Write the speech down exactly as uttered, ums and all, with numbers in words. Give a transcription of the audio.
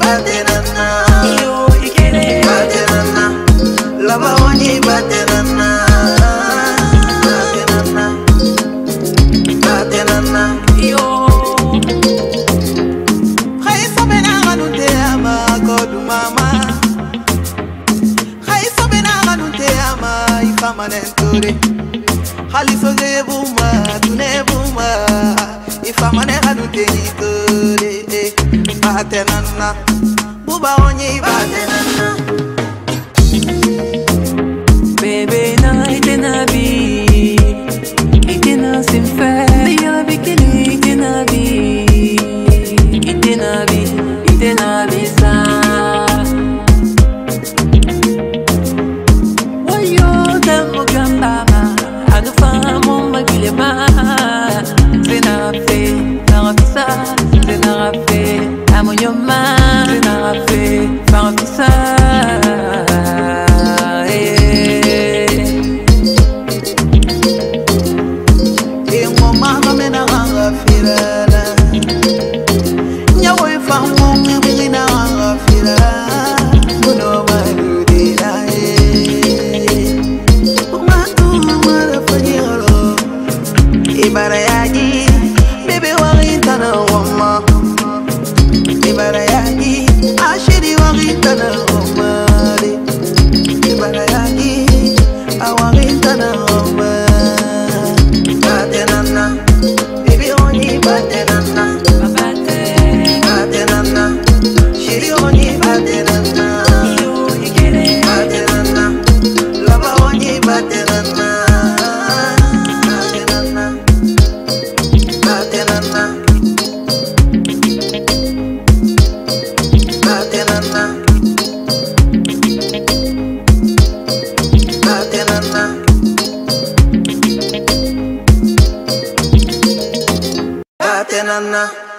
batenana. Yo ikere Batenana. Lava onye batenana. Batenana. Batenana. yo Khaisa benanga nute ama kodu mama. Khaisa benanga nute ama ifama nenture. Khaliso zebuma tunebuma ifama ne nute nikore. Batenana. Buba onye batenana. Baby na itena bi itena simfe ya bikini itena bi itena bi itena bisa wayo demo gamba anu famo magilema zena fe na bisa zena fe amonyoma zena fe na bisa. Ibarayagi, baby waritana wama. Ibarayagi, ashiri waritana wama. Ibarayagi, awaritana wama. Batenana, baby oni batenana. Batenana, shiri oni batenana. Batenana, lava oni batenana. Batenana, batenana, batenana, batenana.